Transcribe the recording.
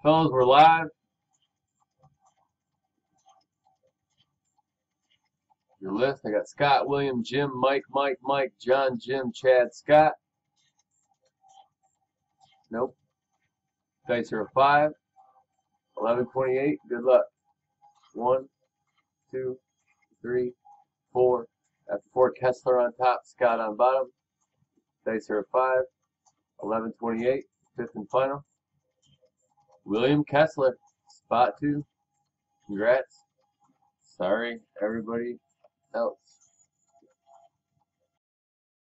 Fellas, we're live. Your list. I got Scott, William, Jim, Mike, John, Jim, Chad, Scott. Nope. Dice are a 5. 11:28. Good luck. 1, 2, 3, 4. After 4, Kessler on top, Scott on bottom. Dice are a 5. 11:28. Fifth and final. William Kessler, spot 2. Congrats. Sorry, everybody else.